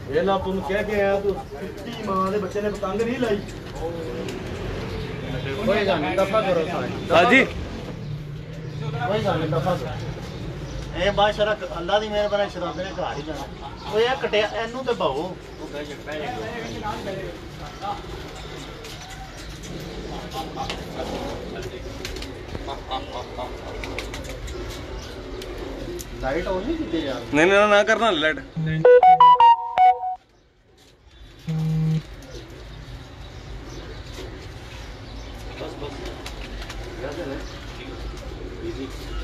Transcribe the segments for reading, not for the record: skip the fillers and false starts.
ये ला तुम कह के आया तो कितनी मां दे बच्चे ने पतंग नहीं लाई। कोई गल नहीं दफा करो हां जी कोई गल नहीं दफा करो। ए बादशाह अल्लाह दी मेहरबानी शराबे ने घर ही जाना। ओ यार कटिया एनू ते भाओ लाइट ऑन नहीं की यार। नहीं नहीं ना करना लाइट। बस बस याद है इजी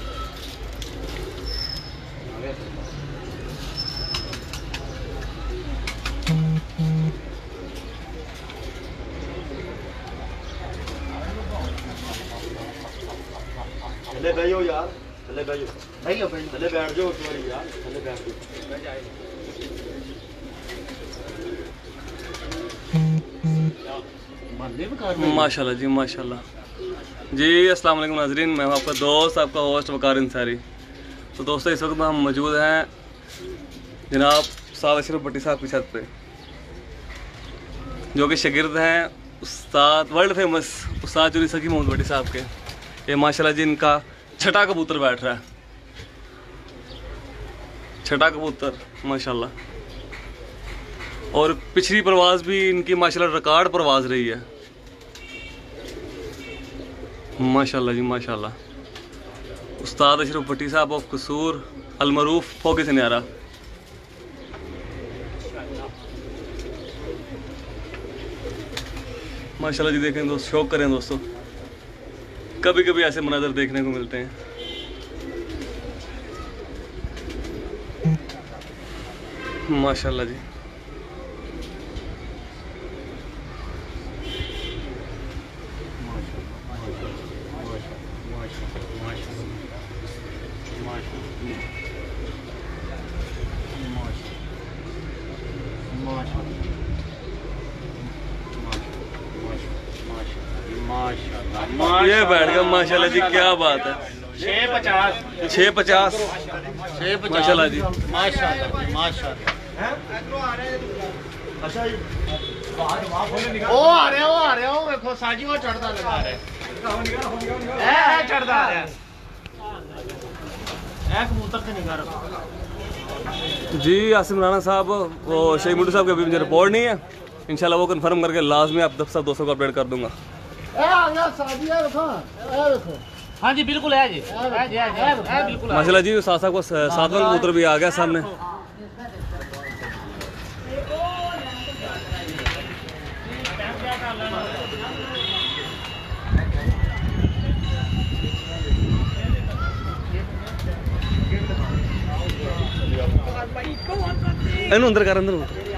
चले बैठो यार चले बैठो चले बैठ जाओ एक यार चले बैठ जाओ। माशाल्लाह जी माशाल्लाह जी। अस्सलाम वालेकुम नाज़रीन, मैं हूं आपका दोस्त आपका होस्ट वकार अंसारी। तो दोस्तों इस वक्त हम मौजूद हैं जनाब उस्ताद अशरफ भट्टी साहब की छत पे, जो कि शागिर्द हैं उस्ताद वर्ल्ड फेमस उस्ताद चुनी सकी मोहम्मद भट्टी साहब के। ये माशाल्लाह जी इनका छठा कबूतर बैठ रहा है, छठा कबूतर माशाल्लाह। और पिछली परवाज़ भी इनकी माशाल्लाह रिकॉर्ड परवाज़ रही है माशाल्लाह जी माशाल्लाह। उस्ताद अशरफ भट्टी साहब ऑफ कसूर अलमरूफ फोके सन्यारा। माशाल्लाह जी देखें दोस्त, शौक करें दोस्तों, कभी कभी ऐसे मनाजर देखने को मिलते हैं। माशाल्लाह जी ये बैठ गया माशाल्लाह जी, क्या बात है। 650 माशाल्लाह जी माशाल्लाह माशाल्लाह। ओ आ रहे हो देखो साजी वो चढ़ता लगा रहे है चढ़ता है एक कबूतर से निकाल जी। आसिम राणा साहब वो शेख मुड्डू साहब की अभी मुझे रिपोर्ट नहीं है, इंशाल्लाह वो कंफर्म करके लाजमी आप सब दोस्तों को अपडेट कर दूंगा। हाँ जी बिल्कुल है जी, बिल्कुल माशाल्लाह जी। साथ को सातवां कबूतर भी आ गया सामने। इन्हों अंदर कर, अंदर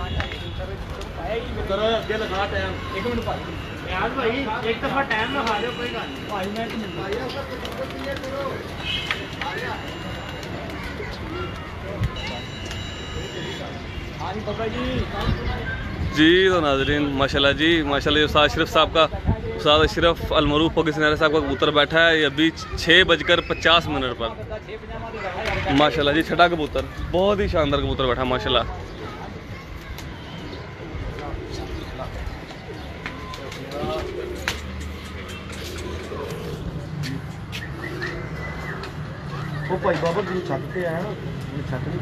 भाई एक दफा टाइम ना खा लो कोई गल जी। तो नाजरीन माशाल्लाह जी माशाल्लाह, उस्ताद अशरफ साहब का उस्ताद अशरफ अलमरूफ फोके सन्यारा साहब का कबूतर बैठा है अभी 6:50 पर माशाल्लाह जी। छठा कबूतर, बहुत ही शानदार कबूतर बैठा माशाल्लाह। वो भाई बाबा जी छत पे आया ना, छत नहीं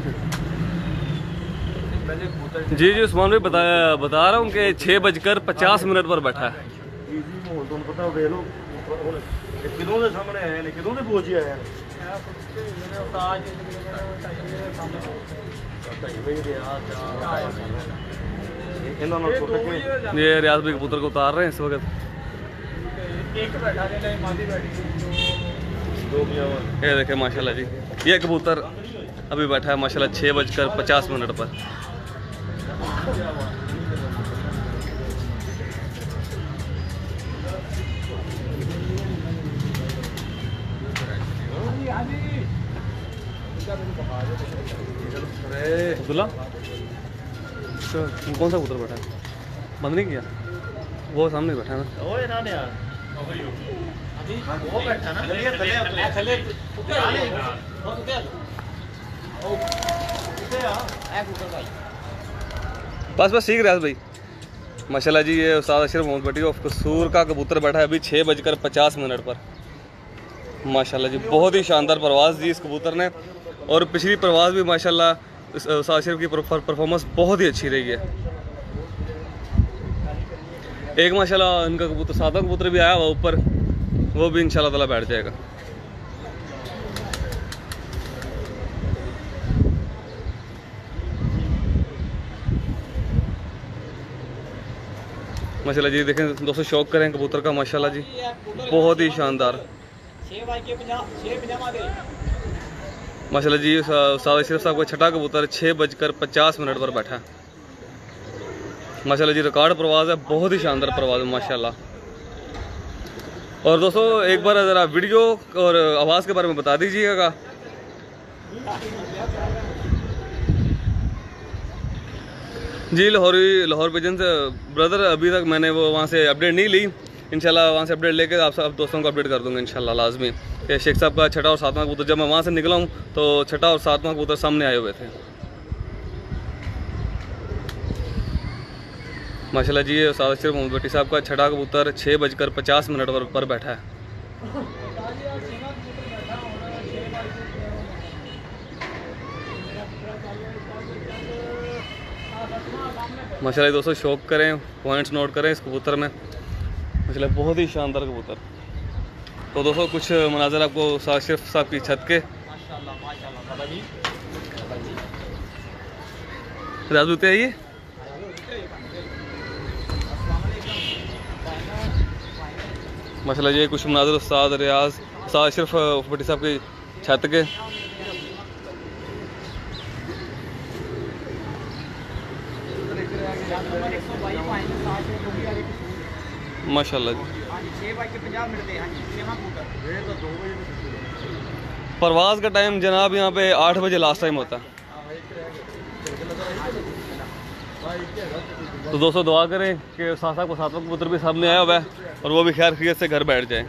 जी जी। उस्मान भाई बता रहा हूँ कि 6:50 पर बैठा है। पता वे लो किदों के सामने आए ने, किदों के बोझ आए हैं। ये रियाज भाई कबूतर को उतार रहे हैं इस वक्त। ये देखे माशाल्लाह जी, ये कबूतर अभी बैठा है माशाल्लाह 6:50 पर। अब्दुल्ला कौन सा कबूतर बैठा है? बंद नहीं किया, वो सामने बैठा है ना। वो बैठा ना बस बस सीख रियाज भाई। माशाल्लाह जी ये उस्ताद अशरफ मोहम्मद भट्टी ऑफ कसूर का कबूतर बैठा है अभी 6:50 पर। माशाल्लाह जी बहुत ही शानदार परवाज़ दी इस कबूतर ने, और पिछली परवाज़ भी माशाल्लाह उस्ताद अशरफ की परफॉर्मेंस बहुत ही अच्छी रही है। एक माशाल्लाह इनका कबूतर सादा कबूतर भी आया हुआ ऊपर, वो भी इंशाल्लाह ताला बैठ जाएगा। माशाल्लाह जी देखें दोस्तों, शौक करें कबूतर का माशाल्लाह जी बहुत ही शानदार। माशाल्लाह जी उस्ताद अशरफ साहब का छठा कबूतर 6:50 पर बैठा है। माशाल्लाह जी रिकॉर्ड परवाज़ है, बहुत ही शानदार परवाज़ है माशाल्लाह। और दोस्तों एक बार ज़रा वीडियो और आवाज़ के बारे में बता दीजिएगा। जी लाहौर पिजन से ब्रदर अभी तक मैंने वो वहाँ से अपडेट नहीं ली, इंशाल्लाह वहाँ से अपडेट लेकर आप सब दोस्तों को अपडेट कर दूँगा इंशाल्लाह लाजमी। कि शेख साहब का छठा और सातवां कबूतर, जब मैं वहाँ से निकला हूँ तो छठा और सातवां कबूतर सामने आए हुए थे। माशाल्लाह जी ये उस्ताद अशरफ मोहम्मद भट्टी साहब का छठा कबूतर 6:50 पर बैठा है। माशाल्लाह दोस्तों शौक करें, पॉइंट्स नोट करें इस कबूतर में, माशाल्लाह बहुत ही शानदार कबूतर। तो दोस्तों कुछ मनाज़र आपको उस्ताद अशरफ साहब की छत के राजूते आइए। माशाल्लाह ये कुछ मनाज़र उस्ताद अशरफ भट्टी साहब की छत के। माशाल्लाह जी परवाज़ का टाइम जनाब यहाँ पे 8 बजे लास्ट टाइम होता है। तो दोस्तों दुआ करें कि साहब को सातवां कबूतर भी सामने आया हुआ है और वो भी खैर खैरियत से घर बैठ जाए।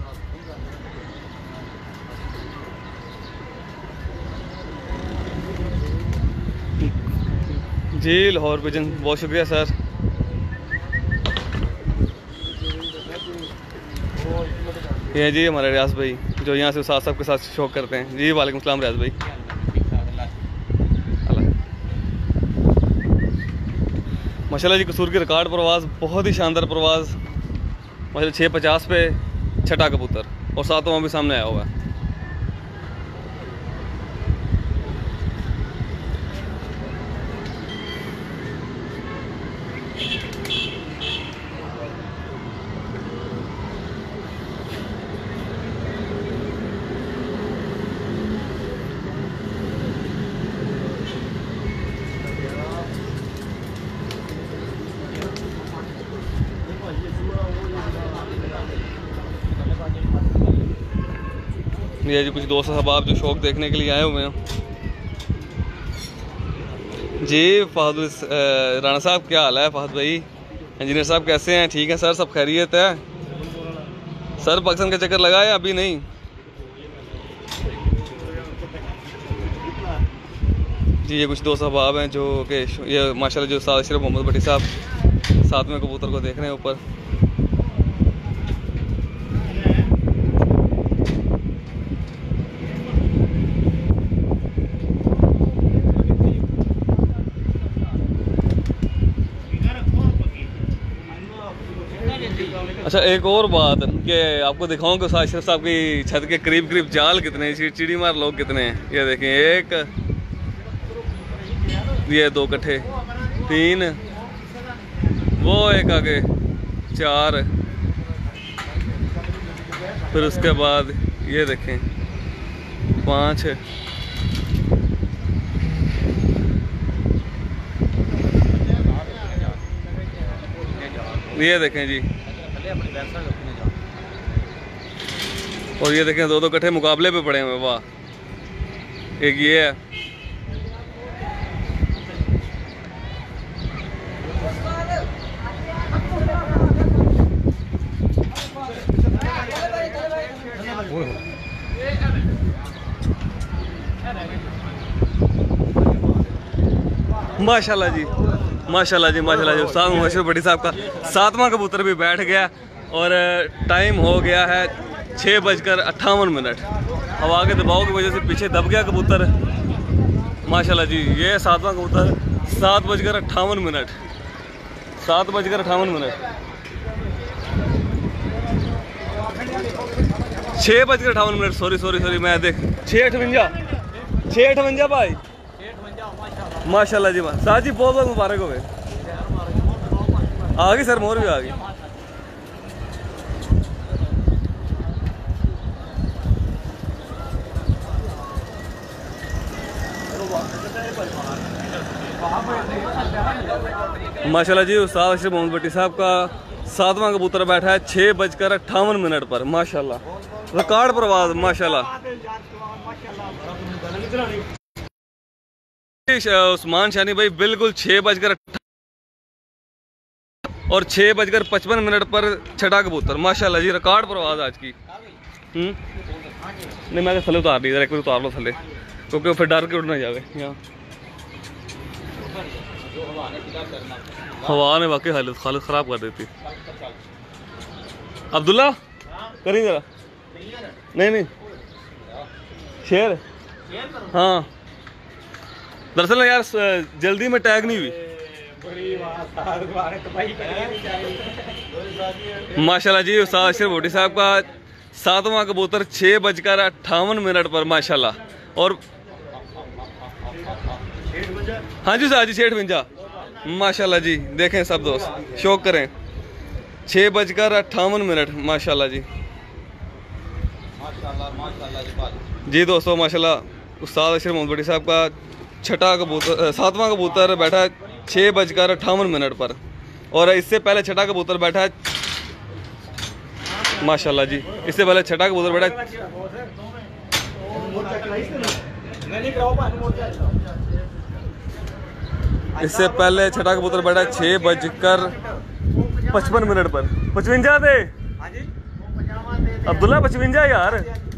जी लाहौर पिजन बहुत शुक्रिया सर। ये जी हमारे रियाज भाई जो यहाँ से उस्ताद साहब के साथ शौक करते हैं। जी वालेकुम सलाम रियाज भाई। माशाल्लाह जी कसूर की रिकॉर्ड परवाज़ बहुत ही शानदार परवाज़, माशाल्लाह 6:50 पे छठा कबूतर और सातवां भी सामने आया हुआ है। ये जी कुछ दोस्त अहबाब जो शौक देखने के लिए आए हुए हैं। जी फहद राणा साहब क्या हाल है? फहद भाई इंजीनियर साहब कैसे हैं? ठीक है सर, सब खैरियत है सर? पाकिस्तान का चक्कर लगाया अभी नहीं? जी ये कुछ दोस्त अहबाब हैं जो कि ये माशाल्लाह जो उस्ताद अशरफ मोहम्मद भट्टी साहब सातवें कबूतर को देख रहे हैं ऊपर। अच्छा एक और बात कि आपको दिखाऊं कि उस्ताद अशरफ साहब की छत के करीब करीब जाल कितने हैं, चिड़ी मार लोग कितने हैं। ये देखें, एक ये 2 इकट्ठे, 3 वो एक आगे 4, फिर उसके बाद ये देखें 5, ये देखें जी, और ये देखें 2 इकट्ठे मुकाबले पे पड़े हुए। वाह, एक ये है, माशाल्लाह जी माशाल्लाह जी माशाल्लाह जी। उस्ताद मुबशर भट्टी साहब का 7वां कबूतर भी बैठ गया और टाइम हो गया है 6:58। हवा के दबाव की वजह से पीछे दब गया कबूतर। माशाल्लाह जी ये 7वां कबूतर 7:58। 7:58। 6:58। सॉरी मैं देख 6:58 भाई। माशाल्लाह जी साथ जी बहुत बहुत मुबारक हो गए। आ गई सर मोर भी आ गई। माशाल्लाह जी उस्ताद अशरफ मोहम्मद भट्टी साहब का 7वां कबूतर बैठा है 6:58 पर। माशाल्लाह रिकॉर्ड प्रवाज। माशाल्लाह उस्मान शानी भाई बिल्कुल 6:58 और 6:55 पर छठा कबूतर। माशाल्लाह जी रिकॉर्ड प्रवाज आज की। नहीं मैं थले उतार दी एक बार उतार लो थले क्योंकि फिर डर के उड़ ना जाए। यहाँ हवा ने वाकई हालत ख़राब कर देती। अब्दुल्ला करें जरा। नहीं शेर हाँ दरअसल यार जल्दी में टैग नहीं हुई। माशाल्लाह जी उस्ताद अशरफ भट्टी साहब का 7वां कबूतर 6:58 पर। माशाल्लाह और हाँ जी साहब जी 6:58। माशाल्लाह जी देखें सब दोस्त शौक करें 6:58। माशाल्लाह जी जी दोस्तों माशाल्लाह उस्ताद अशरफ मोहम्मद भट्टी साहब का छठा कबूतर 7वां कबूतर बैठा है 6:58 पर और इससे पहले छठा कबूतर बैठा है। माशाल्लाह जी इससे पहले छठा कबूतर बैठा है। इससे पहले छठा कबूतर बैठा है 6:55 पर। 55 थे अब्दुल्ला 55 यार।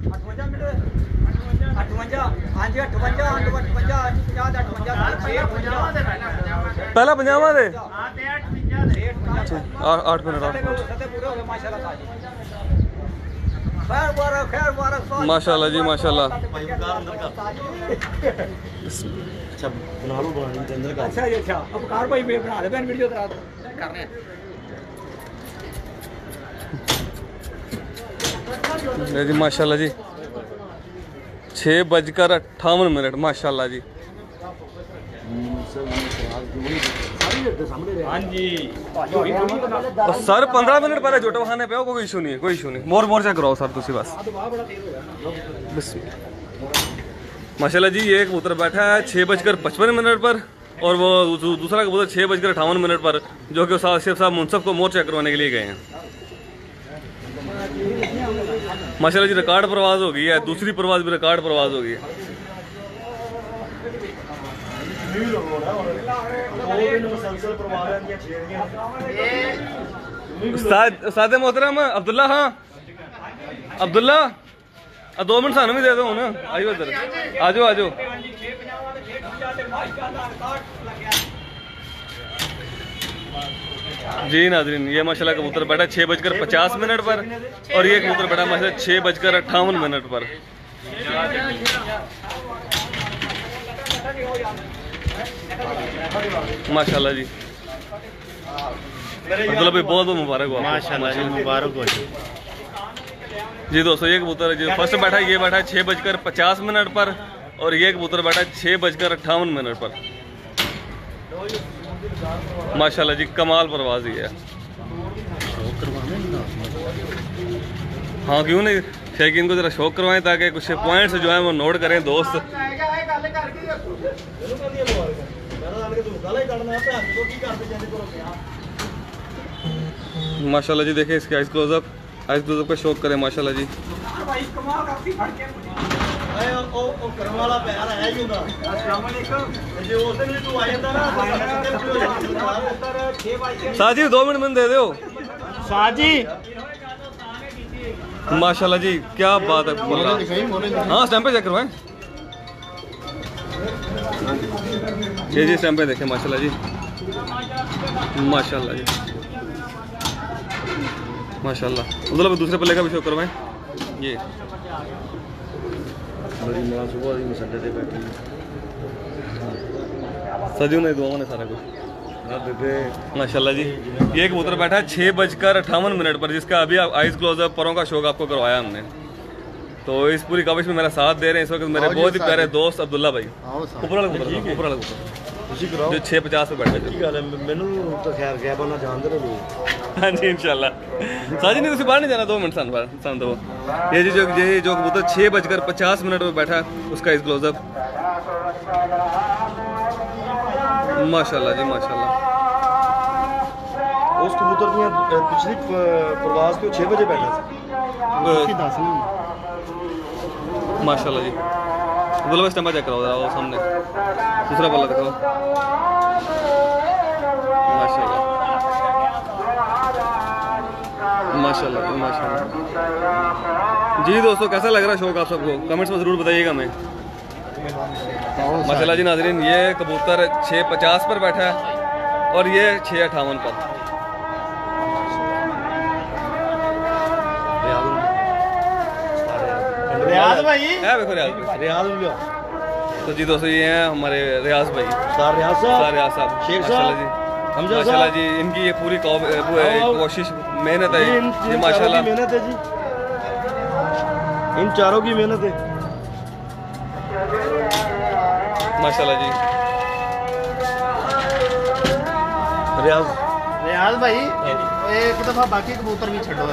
पहला 50 थे 8 मिनट। माशाल्लाह जी माशाल्लाह। जी माशाल्लाह जी 6:58। माशाल्लाह जी सर 15 मिनट पहले जोटा खाने पे कोई इशू नहीं है। कोई इशू नहीं। मोर चेक कराओ सर तुसी बस। माशाल्लाह जी ये कबूतर बैठा है 6:55 पर और वो दूसरा कबूतर 6:58 पर जो कि उस्ताद अशरफ साहब मुनसफ को मोर चेक करवाने के लिए गए हैं। माशाल्लाह जी रिकॉर्ड प्रवाज हो गई है। दूसरी प्रवाज भी रिकॉर्ड प्रवाज हो गई है। उस्ताद मोहतरम अब्दुल्ला हाँ अब्दुल्ला 2 मिनट सानू भी दे दो हूँ। आइयो इधर आजो आजो। जी नाज़रीन ये माशाल्लाह कबूतर बैठा 6:50 पर और ये कबूतर बैठा माशाल्लाह 6:58 पर। माशाल्लाह जी अब्दुल्ला भाई बहुत बहुत मुबारक हो। माशाल्लाह जी मुबारक हो जी दोस्तों ये कबूतर जो फर्स्ट बैठा है ये बैठा है 6:50 पर और ये कबूतर बैठा है 6:58 पर। माशाल्लाह जी कमाल परवाज ही है। हाँ क्यों नहीं शौकीन को जरा शौक करवाएं ताकि कुछ पॉइंट्स जो है वो नोट करें दोस्त। माशाल्लाह जी देखें इसके आइस क्लोजअप का शौक करें। माशाल्लाह जी साजी 2 मिनट में दे दो साजी। माशाल्लाह जी क्या बात है बोल रहा। हाँ स्टैंप पे चेक करवाएं। ये जी स्टैंप पे देखें माशाल्लाह जी माशाल्लाह जी माशाल्लाह। मतलब दूसरे पल्ले का भी शो करवाएं। ये सदियों ने दुआओं ने सारा कुछ माशाल्लाह जी। ये कबूतर बैठा है 6:58 पर, जिसका अभी आइज क्लोजअप परों का शौक आपको करवाया हमने। तो इस पूरी काविश में मेरा साथ दे रहे हैं इस वक्त मेरे बहुत ही प्यारे दोस्त अब्दुल्ला भाई। ऊपर वाला कबूतर, ऊपर वाला कबूतर जो 6:50 पे बैठा है। हाँ जी इंशाल्लाह। साजी नहीं उसे बाहर नहीं जाना, 2 मिनट सान दो। ये जो कबूतर 6:50 पे बैठा है उसका इस क्लोजअप माशाल्लाह जी माशाल्लाह। उस कबूतर की पिछली प्रवास तो 6 बजे बैठा था माशाल्लाह जी। बोलो बस टम्बा चेक कराओ जरा, वो सामने दूसरा पल्ला दिखाओ माशाल्लाह माशाल्लाह माशाल्लाह जी। दोस्तों कैसा लग रहा है शौक आप सबको कमेंट्स में ज़रूर बताइएगा हमें। माशाल्लाह जी नाज़रीन, ये कबूतर 6:50 पर बैठा है और ये 6:58 पर। रियाज भाई है देखो रियाज तो जी दोस्तों ये हैं हमारे रियाज भाई, रियाज साहब शेख माशाल्लाह जी माशाल्लाह जी। इनकी ये पूरी कोशिश मेहनत है ये माशाल्लाह, मेहनत है जी, इन चारों की मेहनत है माशाल्लाह जी। रियाज भाई एक दफा बाकी कबूतर भी छड़ो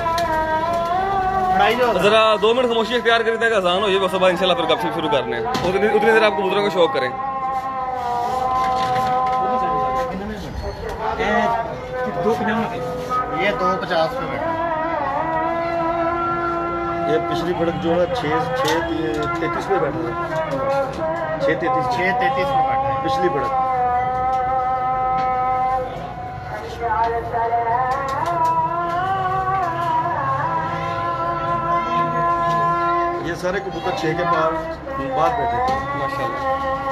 जरा 2 मिनट खामोशी इख्तियार करी तक आसान हो जाए, बस बाद इंशाल्लाह फिर गपशप शुरू करने हैं। उतनी देर आप कबूतरों को शौक करें। ये 2:50 पे बैठा। ये पिछली फड़क जो है 6:33 पे बैठा था, 6:33 पे बैठा है पिछली फड़क। ये सारे कबूतर 6 के बाद बैठे थे माशाल्लाह।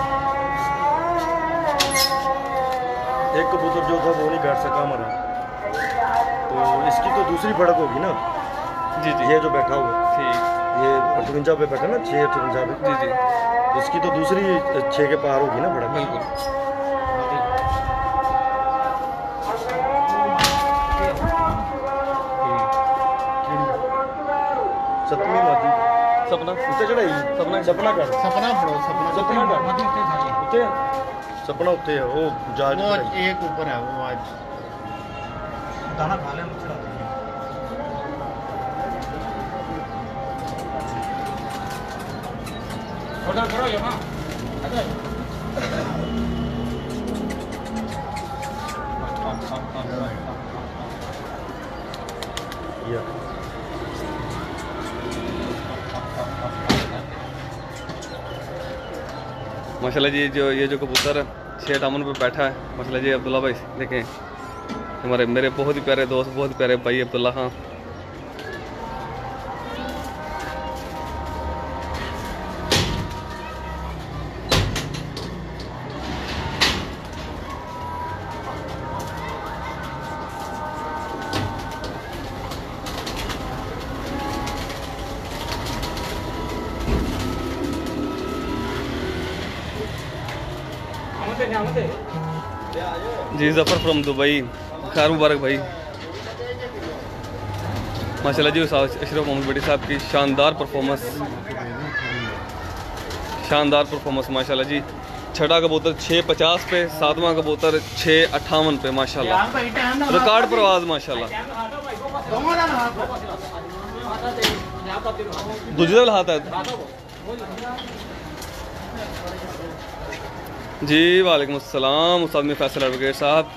एक कबूतर जो था वो नहीं बैठ सका हमारा, तो इसकी तो दूसरी फड़क होगी ना जी जी। ये जो बैठा हुआ ठीक ये 58 पे बैठा ना, 6:58 पे जी जी इसकी तो दूसरी 6 के पार होगी ना फड़क। बिल्कुल। सतवीं मादी सपना उत्ते चढ़ाई सपना कर सपना पड़ो सपना कर उत्ते सपना उत्ते है वो जहाज वो एक ऊपर है वो आज दाना खा ले मुझे ऑर्डर करो यहाँ या माशाल्लाह जी। ये जो कबूतर 6:58 पे बैठा है माशाल्लाह जी। अब्दुल्ला भाई देखें हमारे मेरे बहुत ही प्यारे दोस्त, बहुत ही प्यारे भाई अब्दुल्ला खां। जी जफ़र फ्रॉम दुबई, खैर मुबारक भाई माशाल्लाह जी। अशरफ मोहम्मद बड़ी साहब की शानदार परफॉर्मेंस माशाल्लाह जी। 6ठा कबूतर 6:50 पे, 7वां कबूतर 6:58 पे माशाल्लाह। रिकॉर्ड परवाज माशाल्लाह। दूसरी तरफ हाथ है जी। वालेकुम अस्सलाम उस्ताद में फैसल एडवोकेट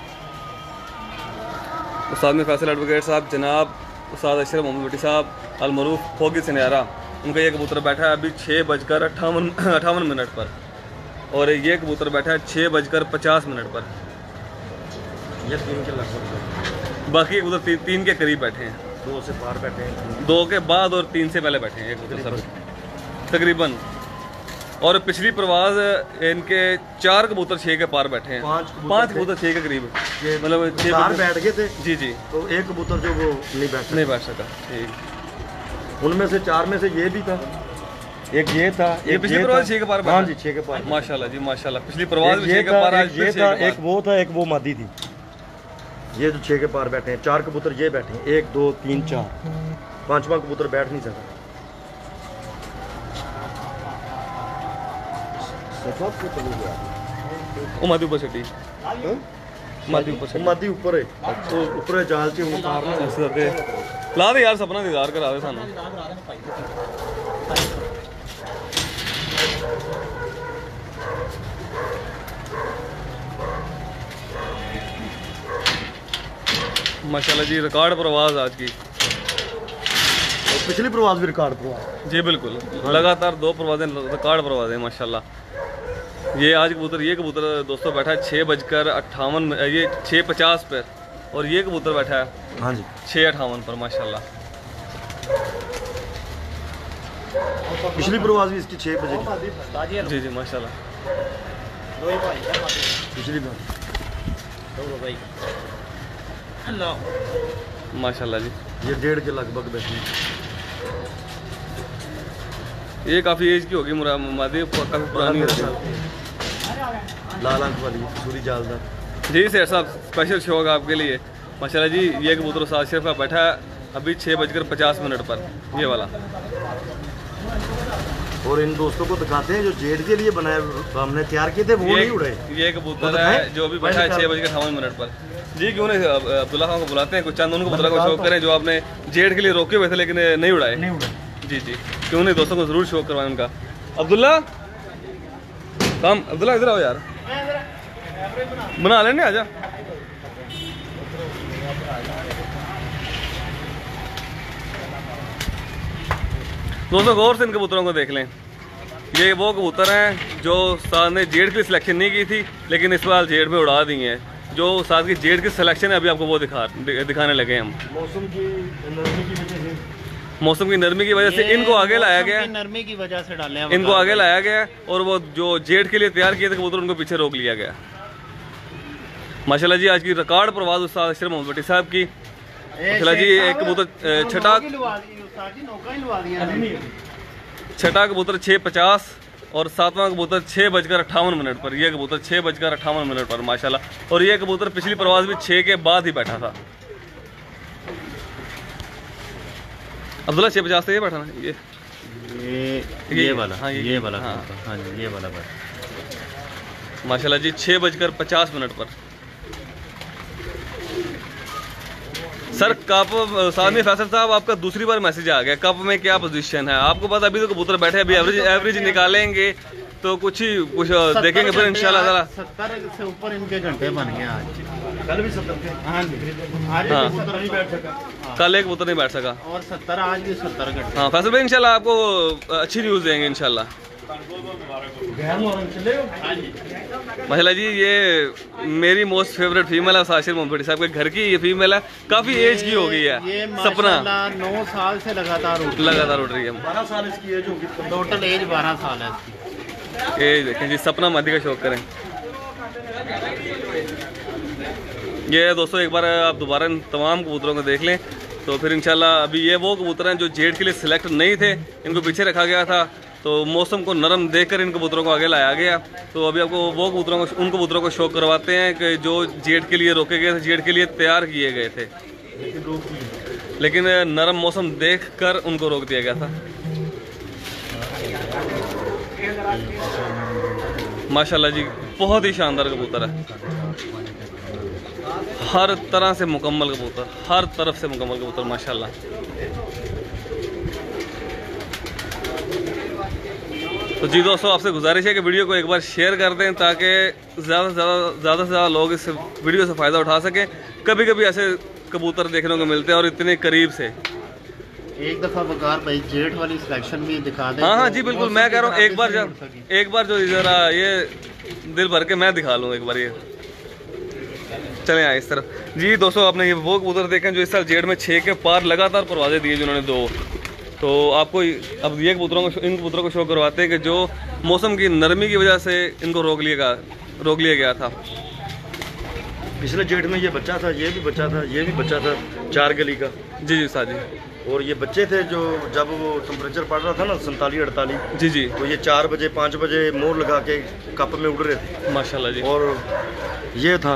साहब, जनाब उस्ताद अशरफ मोहम्मद भट्टी साहब अलमरूफ फोगी सन्यारा, उनका ये कबूतर बैठा है अभी 6:58 पर और ये कबूतर बैठा है 6:50 पर। ये 3 के लगभग, बाकी कबूतर 3 के करीब बैठे हैं, 2 से पार बैठे हैं, 2 के बाद और 3 से पहले बैठे हैं एक कबूतर सब तकरीबन। और पिछली परवाज इनके 4 कबूतर 6 के पार बैठे हैं, 5 कबूतर 6 के करीब, मतलब 6 बैठ गए थे। जी जी। तो एक कबूतर जो वो नहीं बैठ सका। ठीक। उनमें से 4 में से ये भी था, एक ये था, ये पिछली परवाज 6 के पार। हाँ जी 6 के पार। माशाल्लाह जी माशाल्लाह। पिछली परवाज भी 6 के पार, आज ये था, एक वो था, एक वो मादी थी। ये जो 6 के पार बैठे हैं, 4 कबूतर ये बैठे हैं, 1 2 3 4, 5वां कबूतर बैठ नहीं सका। मादी ऊपर छटी, मादी ऊपर है, तो ऊपर जाल से उतारना ला दे यार, सपना दीदार करा दे सानू। माशाल्लाह जी रिकॉर्ड प्रवाज आज की। पिछली प्रवाज भी रिकॉर्ड प्रवाज जी बिल्कुल, लगातार 2 प्रवाजें रिकॉर्ड प्रवाज है माशाल्लाह। ये आज कबूतर, ये कबूतर दोस्तों बैठा है 6:58, ये 6:50 पर, और ये कबूतर बैठा है हाँ जी 6:58 पर माशाल्लाह। पिछली प्रवाज भी इसकी 6 बजे की। जी जी माशाल्लाह। पिछली बार माशाल्लाह जी। ये 1.5 के लगभग बैठी, ये काफ़ी एज की होगी, मादी काफ़ी पुरानी होगी। लाल आंख वाली सूरी जालदार। जी सर साहब, स्पेशल शौक आपके लिए माशाल्लाह जी। ये कबूतर उस्ताद अशरफ का बैठा है अभी 6:50 पर, ये वाला। और इन दोस्तों को दिखाते हैं जो जेड के लिए बनाए, हमने तैयार किए थे, वो नहीं उड़े। ये कबूतर है जो अभी बैठा है 6:58 पर। जी क्यों नहीं, अब्दुल्ला खान को बुलाते हैं, कुछ चंद उनको कबूतर को शौक करें जो आपने जेड के लिए रोके हुए थे लेकिन नहीं उड़ाए। जी जी क्यों नहीं, दोस्तों को जरूर शौक करवाएं उनका। अब्दुल्ला काम, अब्दुल्ला इधर आओ यार, बना लेने आजा। दोस्तों गौर से इन कबूतरों को देख लें, ये वो कबूतर हैं जो साथ ने जेड की सिलेक्शन नहीं की थी लेकिन इस बार जेड में उड़ा दी हैं। जो साथ की जेड की सिलेक्शन है अभी आपको वो दिखाने लगे हम। मौसम की नरमी की वजह से, मौसम की नरमी की वजह से इनको आगे लाया गया, नरमी की वजह से डाले हैं, इनको आगे लाया गया, और वो जो जेड के लिए तैयार किए थे कबूतर उनको पीछे रोक लिया गया। माशाल्लाह जी आज की रिकॉर्ड प्रवाज उस्ताद अशरफ मोहम्मद भट्टी साहब की। माशाल्लाह जी एक कबूतर छठा कबूतर 6:50 और 7वां कबूतर 6:58 पर। यह कबूतर 6:58 पर माशाल्लाह। और यह कबूतर पिछली प्रवास भी 6 के बाद ही बैठा था। अब्दुल्ला 6:50 से ये बैठा ना, ये वाला, हाँ ये वाला, हाँ जी ये वाला माशाल्लाह जी 6:50 पर। सर कप सामने फैसल साहब, आपका दूसरी बार मैसेज आ गया, कप में क्या पोजीशन है आपको पता? अभी तो कबूतर बैठे, अभी एवरेज निकालेंगे तो कुछ देखेंगे फिर इंशाल्लाह। जरा 70 से ऊपर इनके घंटे बन गए आज, कल भी 70 थे। हाँ जी, आज हाँ। कबूतर नहीं बैठ सका, कल एक कबूतर नहीं बैठ सका, और 70 आज भी 70 घंटे। हाँ फैसल भाई इंशाल्लाह आपको अच्छी न्यूज़ देंगे इंशाल्लाह। माशाल्लाह जी ये मेरी मोस्ट फेवरेट फीमेल है साशिर मोहम्मद भट्टी साहब के घर की। ये फीमेल है, काफी एज की हो गई है, ये सपना 9 साल से लगातार उड़ रही है। 12 साल इसकी एज होगी, टोटल एज 12 साल है इसकी। ये देखें जी, सपना मादी का शौक करें। ये दोस्तों एक बार आप दोबारा इन तमाम कबूतरों को देख लें तो फिर इंशाल्लाह। अभी ये वो कबूतर हैं जो जेड के लिए सिलेक्ट नहीं थे, इनको पीछे रखा गया था, तो मौसम को नरम देखकर इन कबूतरों को आगे लाया गया। तो अभी आपको वो कबूतरों को, उन कबूतरों को शौक करवाते हैं कि जो जेड के लिए रोके गए थे, जेड के लिए तैयार किए गए थे, लेकिन नरम मौसम देखकर उनको रोक दिया गया था। माशाल्लाह जी बहुत ही शानदार कबूतर है, हर तरह से मुकम्मल कबूतर, हर तरफ से मुकम्मल कबूतर माशाल्लाह। तो जी दोस्तों आपसे गुजारिश है कि वीडियो को एक बार शेयर कर दें ताकि ज़्यादा से ज़्यादा लोग इस वीडियो से फ़ायदा उठा सकें। कभी कभी ऐसे कबूतर देखने को मिलते हैं और इतने करीब से। एक दफ़ा वकार भाई जेड वाली सिलेक्शन भी दिखा दें। हाँ जी बिल्कुल, मैं कह रहा हूँ एक बार जो ज़रा ये दिल भर के मैं दिखा लूँ एक बार। ये चलें आए इस तरफ। जी दोस्तों आपने ये वो कबूतर देखें जो इस साल जेड में 6 के पार लगातार परवाज़ें दिए जिन्होंने 2। तो आपको अब ये कबूतरों को इन कबूतरों को शो करवाते हैं कि जो मौसम की नरमी की वजह से इनको रोक लिया गया था। पिछले जेठ में ये बच्चा था, ये भी बच्चा था, ये भी बच्चा था 4 गली का। जी जी साजी। और ये बच्चे थे जो जब वो टेम्परेचर पड़ रहा था ना 47-48, जी जी, तो ये 4 बजे 5 बजे मोर लगा के कप में उड़ रहे थे माशाल्लाह जी। और ये था।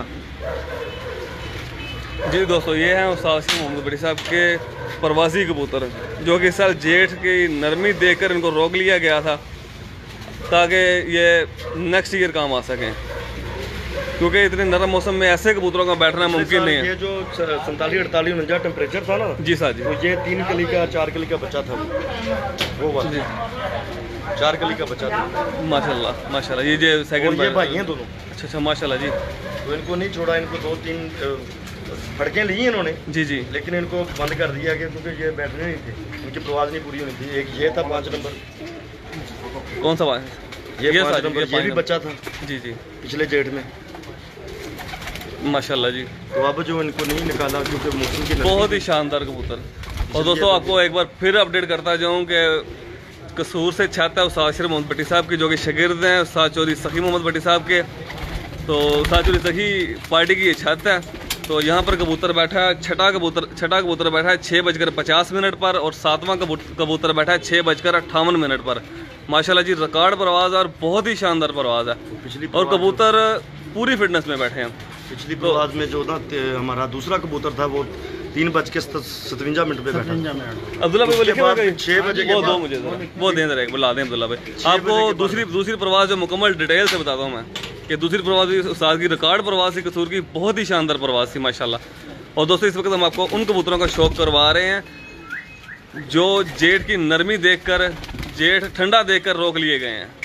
जी दोस्तों, ये हैं उस्ताद मोहम्मद बड़ी साहब के प्रवासी कबूतर, जो कि इस साल जेठ की नरमी देखकर इनको रोक लिया गया था ताकि ये नेक्स्ट ईयर काम आ सकें, क्योंकि इतने नरम मौसम में ऐसे कबूतरों का बैठना मुमकिन नहीं है। ये जो 47-48-49 टेम्परेचर था ना जी साहब जी, तो ये 3 कली का 4 कली का बच्चा था वो वाला जी 4 कली का बच्चा था। माशाल्लाह माशाल्लाह। ये जो और सेकंड ये भाई हैं दोनों। अच्छा अच्छा माशाल्लाह जी। तो इनको नहीं छोड़ा, इनको 2-3 फड़कें ली इन्होंने, जी जी, लेकिन इनको बंद कर दिया कि क्योंकि ये बैठने नहीं थे, उनकी प्रवाज नहीं पूरी होनी थी। एक ये था 5 नंबर। कौन सा बात है? ये 5 साहब, नंबर, ये भी बच्चा था जी जी, पिछले जेठ में। माशाल्लाह जी। तो अब जो इनको नहीं निकाला क्योंकि मौसम की बहुत ही शानदार कबूतर। और दोस्तों आपको एक बार फिर अपडेट करता जाऊँ कि कसूर से छत है उस्ताद अशरफ मोहम्मद भट्टी साहब की, जो कि शागिर्द हैं उस्ताद चौधरी सखी मोहम्मद भट्टी साहब के। तो उस्ताद चौधरी सखी पार्टी की ये छत है। तो यहाँ पर कबूतर बैठा है, छठा कबूतर बैठा है 6:50 पर, और 7वां कबूतर बैठा है 6:58 पर। माशाल्लाह जी, रिकॉर्ड परवाज़ और बहुत ही शानदार परवाज़ है। और कबूतर पूरी फिटनेस में बैठे हैं। पिछली प्रवाज में जो ना हमारा दूसरा कबूतर था वो 3:57 पे बैठा। अब्दुल्ला भाई वो लिखे हुए 6 बजे के वो बाद दो मुझे वो दें जरा, बुला दें अब्दुल्ला भाई। आपको दूसरी प्रवास जो मुकम्मल डिटेल से बताता हूँ मैं कि दूसरी प्रवास भी उस्ताद की रिकॉर्ड प्रवास थी कसूर की, बहुत ही शानदार प्रवास थी माशाल्लाह। और दोस्तों इस वक्त हम आपको उन कबूतरों का शौक करवा रहे हैं जो जेठ की नरमी देखकर, जेठ ठंडा देखकर रोक लिए गए हैं।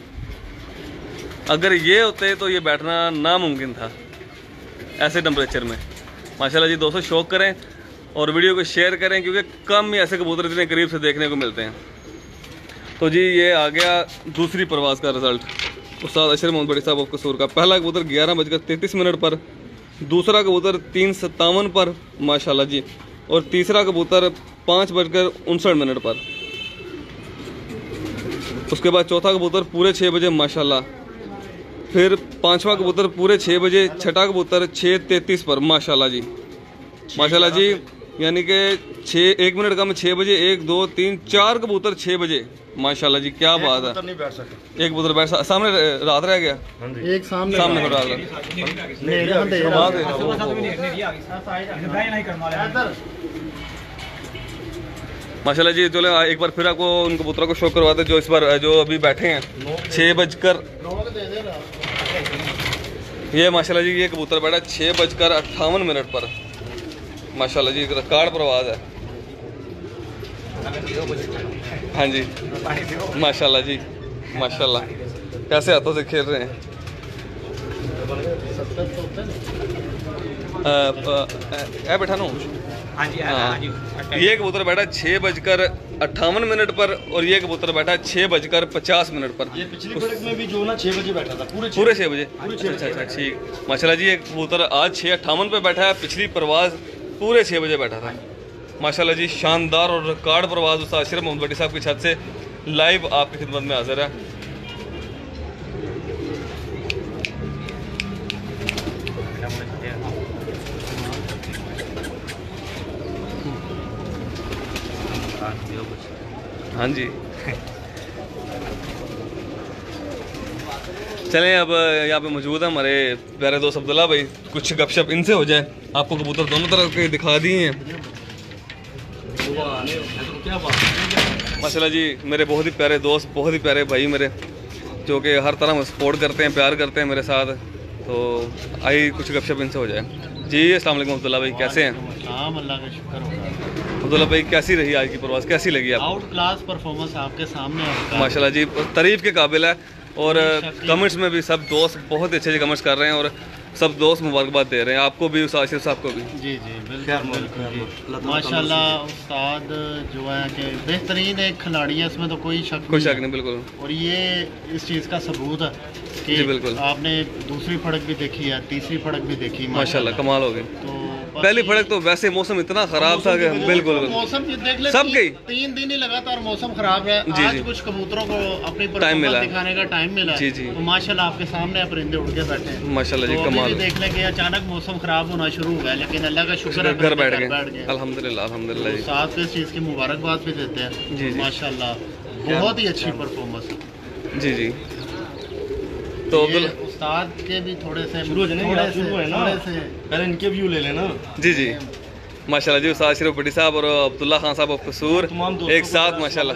अगर ये होते तो ये बैठना नामुमकिन था ऐसे टेम्परेचर में। माशाल्लाह जी दोस्तों, शौक करें और वीडियो को शेयर करें, क्योंकि कम ही ऐसे कबूतर इतने करीब से देखने को मिलते हैं। तो जी ये आ गया दूसरी प्रवास का रिजल्ट उस्ताद अशरफ मोहम्मद बड़ी साहब ऑफ कसूर का। पहला कबूतर 11:33 पर, दूसरा कबूतर 3:57 पर माशाल्लाह जी, और तीसरा कबूतर 5:59 पर। उसके बाद चौथा कबूतर पूरे 6 बजे माशाल्लाह, फिर 5वां कबूतर पूरे 6 बजे, छठा कबूतर 6:33 पर माशाल्लाह जी, माशाल्लाह जी। यानी कि 1 मिनट कम 6 बजे, 1 2 3 4 कबूतर 6 बजे माशाल्लाह जी, क्या बात है। नहीं बैठ सकता एक कबूतर बैठ सामने रात रह गया, एक सामने सामने रात माशाल्लाह जी। चलो एक बार फिर आपको उन कबूतरों को शो करवाते जो इस बार जो अभी बैठे हैं 6 ये माशाल्लाह जी, ये कबूतर बैठा 6:58 पर माशाल्लाह जी, रिकॉर्ड प्रवाज है। हाँ जी माशाल्लाह जी, माशाल्लाह कैसे हाथों से खेल रहे हैं। बैठा नो ये कबूतर बैठा 6:58 पर, और ये कबूतर बैठा 6:50 पर। ये पिछली फड़क में भी जो ना 6 बजे बैठा था, पूरे 6 बजे। अच्छा अच्छा ठीक, माशाल्लाह जी। एक कबूतर आज 6:58 पे बैठा है, पिछली परवाज पूरे 6 बजे बैठा था माशाल्लाह जी। शानदार और रिकॉर्ड परवाज उस्ताद अशरफ मोहम्मद भट्टी साहब की छत से लाइव आपकी खिदमत में हाजिर है। हाँ जी चलें, अब यहाँ पे मौजूद है हमारे प्यारे दोस्त अब्दुल्ला भाई, कुछ गपशप इनसे हो जाए। आपको कबूतर दोनों तरफ के दिखा दिए हैं माशाल्लाह जी। मेरे बहुत ही प्यारे दोस्त, बहुत ही प्यारे भाई मेरे, जो कि हर तरह सपोर्ट करते हैं, प्यार करते हैं मेरे साथ। तो आई कुछ गपशप इनसे हो जाए। जी अस्सलाम वालेकुम अब्दुल्ला भाई, कैसे हैं? अल्लाह का शुक्र होगा। अब्दुल्ला भाई कैसी रही आज की प्रवास, कैसी लगी आपको? आउट क्लास परफॉर्मेंस आपके सामने है माशाल्लाह जी, तारीफ के काबिल है। और कमेंट्स में भी सब दोस्त बहुत अच्छे कमेंट्स कर रहे हैं। और सब दोस्त मुबारकबाद दे रहे हैं, आपको भी उस्ताद अशरफ साहब को भी। जी जी खैर बिल्कुल खैर बिल्कुल जी। माशाल्लाह उस्ताद जो है कि बेहतरीन एक खिलाड़ी है, इसमें तो कोई शक कोई नहीं शक है। नहीं, बिल्कुल और ये इस चीज़ का सबूत है कि जी, बिल्कुल। आपने दूसरी फड़क भी देखी है, तीसरी फड़क भी देखी माशाल्लाह कमाल हो गई। तो बस पहली ये- फड़क तो वैसे मौसम इतना ख़राब था कि बिल्कुल मौसम ये देख ले, सब गई। 3 दिन ही लगातार मौसम खराब है। जी, आज जी। कुछ कबूतरों को अपनी टाइम मिला। परफॉर्मेंस दिखाने का टाइम मिला है। जी, जी। तो माशाल्लाह आपके सामने परिंदे उड़ के बैठे हैं। माशाल्लाह जी तो अभी कमाल। भी देख लें कि अचानक मौसम खराब होना शुरू हुआ है, लेकिन अल्लाह का शुक्र है घर बैठ परिंदे गए अल्हम्दुलिल्लाह अल्हम्दुलिल्लाह जी। साथ को इस चीज़ की मुबारकबाद भी देते हैं। जी, जी। माशाल्लाह बहुत ही अच्छी परफॉर्मेंस है। जी जी। तो ये उस्ताद के भी थोड़े से शुरू हो जाने थोड़े शुरू से- है ना, थोड़े से पहले इनके व्यू ले लेना। जी जी माशाल्लाह जी, उस्ताद अशरफ भट्टी साहब और अब्दुल्ला खान साहब ऑफ कसूर तमाम दोस्तों एक को साथ माशाल्लाह।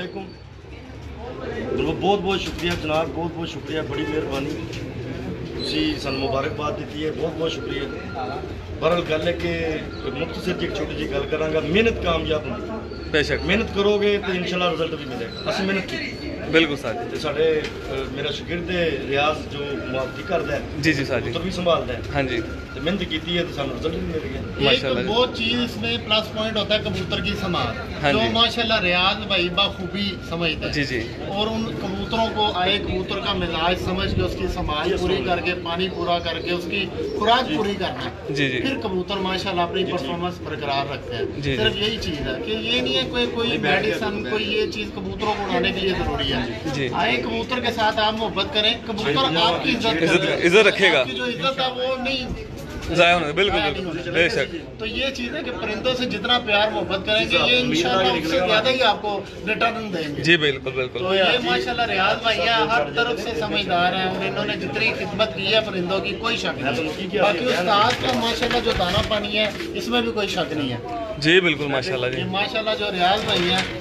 बहुत बहुत शुक्रिया जनाब, बहुत बहुत शुक्रिया, बड़ी मेहरबानी, ਤੁਸੀਂ ਸਾਨੂੰ ਮੁਬਾਰਕਬਾਦ ਦਿੱਤੀ ਹੈ, ਬਹੁਤ ਬਹੁਤ ਸ਼ੁਕਰੀਆ। ਬਹਰਹਾਲ ਗੱਲ ਹੈ ਕਿ ਮੁਖਤਸਰ ਜੀ ਇੱਕ ਛੋਟੀ ਜਿਹੀ ਗੱਲ ਕਰਾਂਗਾ, ਮਿਹਨਤ ਕਾਮਯਾਬ ਹੁੰਦੀ ਹੈ। बेशक ਮਿਹਨਤ ਕਰੋਗੇ ਤੇ ਇਨਸ਼ਾਅੱਲਾ ਰਿਜ਼ਲਟ ਵੀ ਮਿਲੇਗਾ। ਅਸੀਂ ਮਿਹਨਤ ਕੀਤੀ बिल्कुल साथ ਤੇ ਸਾਡੇ ਮੇਰਾ ਸ਼ਾਗਿਰਦ ਰਿਆਜ਼ ਜੋ ਮੁਆਫੀ ਕਰਦਾ ਹੈ, जी जी साथ जी। ਪੁੱਤਰ ਵੀ ਸੰਭਾਲਦਾ ਹੈ हाँ जी ਤੇ ਮਿਹਨਤ ਕੀਤੀ ਹੈ ਤੇ ਸਾਨੂੰ ਰਿਜ਼ਲਟ ਵੀ ਮਿਲ ਗਿਆ। एक माशाल्लाह जी। वो चीज इसमें प्लस पॉइंट होता है कबूतर की समाज, हाँ जो जी। माशाल्लाह रियाज भाई बखूबी समझते हैं। जी जी और उन कबूतरों को आए कबूतर का मिजाज समझ के उसकी समाज पूरी करके, पानी पूरा करके, उसकी खुराक पूरी करना, जी जी फिर कबूतर माशाल्लाह अपनी परफॉर्मेंस बरकरार रखते हैं। जी, सिर्फ यही चीज़ है कि ये नहीं है कोई मेडिसन, कोई ये चीज़ कबूतरों को उड़ाने के लिए ज़रूरी है। जी। आए कबूतर के साथ आप मोहब्बत करें, कबूतर आपकी इज्जत रखेगा, आपकी जो इज्जत है वो नहीं ज़ाया होने बिल्कुल ज़ाया नहीं बिल्कुल होनी चाहिए। बेशक। तो ये चीज़ है कि परिंदों से जितना प्यार मोहब्बत करेंगे, ये इंशाल्लाह उससे ज़्यादा ही आपको रिटर्न देंगे। जी बिल्कुल बिल्कुल। तो ये माशाल्लाह रियाज भैया हर तरफ से समझदार हैं और इन्होंने जितनी खिदमत की है परिंदों की, कोई शक नहीं। बाकी उस्ताद का माशाल्लाह जो दाना पानी है, इसमें भी कोई शक नहीं है। जी बिल्कुल माशाल्लाह ये जी। माशाल्लाह जो रियाज भाई हैं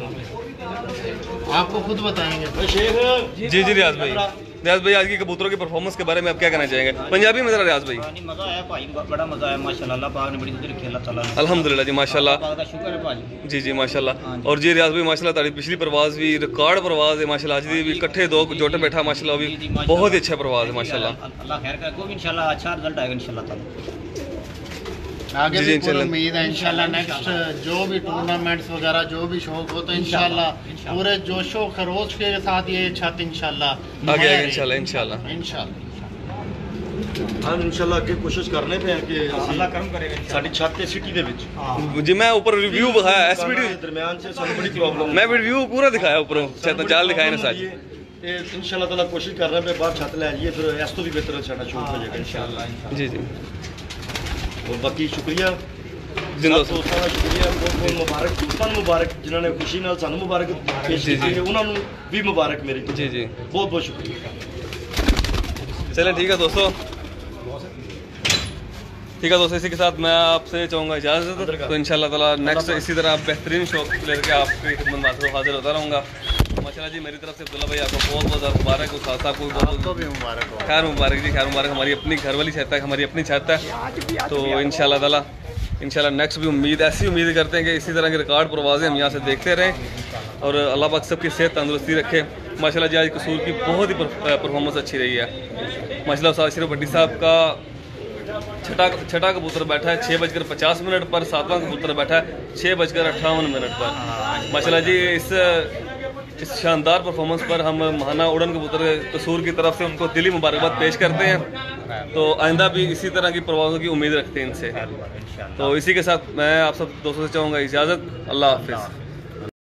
आपको खुद बताएंगे। शेख जी जी रियाज भाई, रियाज भाई आज की कबूतरों की परफॉर्मेंस के बारे में आप क्या कहना चाहेंगे पंजाबी में जरा रियाज भाई? नहीं मज़ा आया भाई, बड़ा मज़ा आया माशाल्लाह। अल्लाह पाक ने बड़ी खुशी रखी, अल्लाह ताला ने। अल्हम्दुलिल्लाह जी माशाल्लाह। अल्लाह पाक का शुक्र है भाई। जी जी माशाल्लाह। और जी रियाज भाई माशाल्लाह तारी पिछली परवाज भी रिकॉर्ड परवाज है माशाल्लाह, आज दी भी इकट्ठे दो जोटे बैठा माशाल्लाह, भी बहुत ही अच्छा परवाज है माशाल्लाह। अल्लाह खैर करे, कोई इंशाल्लाह अच्छा रिजल्ट आएगा इंशाल्लाह ताला। आगे जी, भी पूरी इंशाल्लाह। उम्मीद है इंशाल्लाह नेक्स्ट जो भी टूर्नामेंट्स वगैरह जो भी शौक हो, तो इंशाल्लाह पूरे जोशो खरोश के साथ ये छत इंशाल्लाह आगे आगे इंशाल्लाह इंशाल्लाह। इंशाल्लाह हम इंशाल्लाह ਅੱਗੇ ਕੋਸ਼ਿਸ਼ ਕਰਨੇ ਪਏ ਕਿ अल्लाह करम करेगा ਸਾਡੀ ਛੱਤ ਤੇ ਸਿਟੀ ਦੇ ਵਿੱਚ जी मैं ऊपर रिव्यू दिखाया एस वीडियो, ਦਰਮਿਆਨ 'ਚ ਸਾਨੂੰ ਬੜੀ ਪ੍ਰੋਬਲਮ मैं रिव्यू पूरा दिखाया ऊपर छत जाल दिखाए ना साज। ਤੇ ਇਨਸ਼ਾਅੱਲਾ ਤਾਲਾ ਕੋਸ਼ਿਸ਼ ਕਰ ਰਹੇ ਪਏ ਬਾਹਰ ਛੱਤ ਲੈ ਜਾਈਏ, ਫਿਰ ਇਸ ਤੋਂ ਵੀ ਬਿਹਤਰ ਸਾਡਾ ਸ਼ੌਕ ਹੋ ਜਾਏਗਾ ਇਨਸ਼ਾਅੱਲਾ। जी जी और बाकी शुक्रिया जिंदा सब दोस्तों का शुक्रिया, बहुत बहुत मुबारक ਦੋਸਤਾਂ ਨੂੰ ਮੁਬਾਰਕ, ਜਿਨ੍ਹਾਂ ਨੇ ਖੁਸ਼ੀ ਨਾਲ ਸਾਨੂੰ ਮੁਬਾਰਕ ਪੇਸ਼ जी, ਕੀਤੀ जी। ਹੈ, ਉਹਨਾਂ ਨੂੰ ਵੀ ਮੁਬਾਰਕ ਮੇਰੀ। जी जी बहुत बहुत शुक्रिया। चलें ठीक है दोस्तों, ठीक है दोस्तों, इसी के साथ मैं आपसे चाहूँगा इजाज़त। तो इंशाल्लाह ताला नेक्स्ट इसी तरह बेहतरीन शौक लेकर आपकी खिदमत में हाजिर होता रहूँगा। माशाल्लाह जी मेरी तरफ से अब्दुल्ला भाई आपको बहुत बहुत मुबारक, उस्ताद साहब को बहुत आपको भी मुबारक हो। खैर मुबारक जी, खैर मुबारक। हमारी अपनी घर वाली छत है, हमारी अपनी छत है। तो इंशाल्लाह ताला इंशाल्लाह नेक्स्ट भी उम्मीद ऐसी उम्मीद करते हैं कि इसी तरह के रिकॉर्ड परवाज़ें हम यहाँ से देखते रहें और अल्लाह पाक सबकी सेहत तंदुरुस्ती रखे। माशाल्लाह जी आज कसूर की बहुत ही परफॉर्मेंस अच्छी रही है माशाल्लाह। उस्ताद अशरफ भट्टी साहब का छठा कबूतर बैठा है 6:50 पर, 7वां कबूतर बैठा है 6:58 पर। माशाल्लाह जी इस शानदार परफॉर्मेंस पर हम महाना उड़न कबूतर कसूर की तरफ से उनको दिली मुबारकबाद पेश करते हैं। तो आइंदा भी इसी तरह की परवाज़ों की उम्मीद रखते हैं इनसे। तो इसी के साथ मैं आप सब दोस्तों से चाहूँगा इजाज़त, अल्लाह हाफिज़।